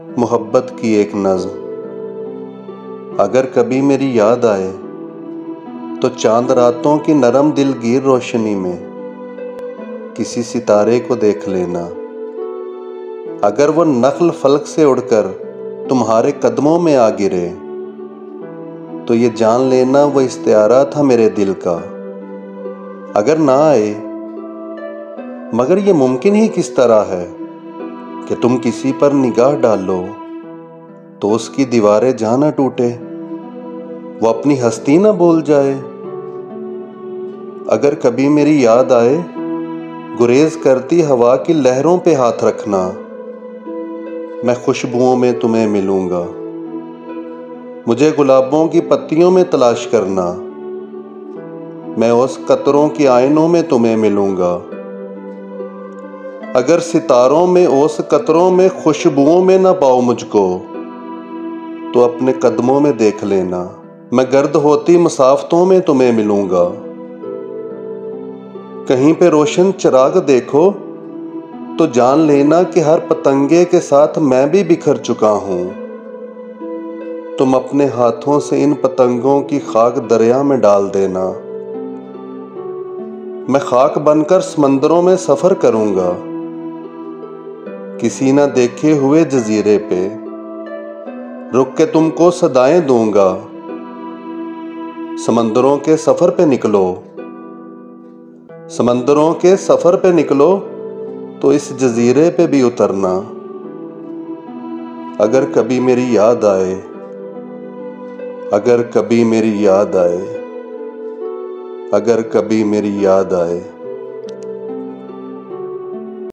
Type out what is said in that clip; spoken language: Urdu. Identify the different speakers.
Speaker 1: محبت کی ایک نظم۔ اگر کبھی میری یاد آئے تو چاند راتوں کی نرم دلگیر روشنی میں کسی ستارے کو دیکھ لینا۔ اگر وہ نخل فلک سے اڑ کر تمہارے قدموں میں آ گرے تو یہ جان لینا وہ استعارہ تھا میرے دل کا۔ اگر نہ آئے مگر یہ ممکن ہی کس طرح ہے کہ تم کسی پر نگاہ ڈالو تو اس کی دیواریں جاں نہ ٹوٹے، وہ اپنی ہستی نہ بھول جائے۔ اگر کبھی میری یاد آئے گریز کرتی ہوا کی لہروں پہ ہاتھ رکھنا، میں خوشبوؤں میں تمہیں ملوں گا۔ مجھے گلابوں کی پتیوں میں تلاش کرنا، میں اوس قطروں کی آئینوں میں تمہیں ملوں گا۔ اگر ستاروں میں اوس قطروں میں خوشبوؤں میں نہ پاؤ مجھ کو تو اپنے قدموں میں دیکھ لینا، میں گرد ہوتی مسافتوں میں تمہیں ملوں گا۔ کہیں پہ روشن چراغ دیکھو تو جان لینا کہ ہر پتنگے کے ساتھ میں بھی بکھر چکا ہوں۔ تم اپنے ہاتھوں سے ان پتنگوں کی خاک دریا میں ڈال دینا، میں خاک بن کر سمندروں میں سفر کروں گا۔ کسی نہ دیکھے ہوئے جزیرے پہ رک کے تم کو صدائیں دوں گا۔ سمندروں کے سفر پہ نکلو، سمندروں کے سفر پہ نکلو تو اس جزیرے پہ بھی اترنا۔ اگر کبھی میری یاد آئے، اگر کبھی میری یاد آئے، اگر کبھی میری یاد آئے۔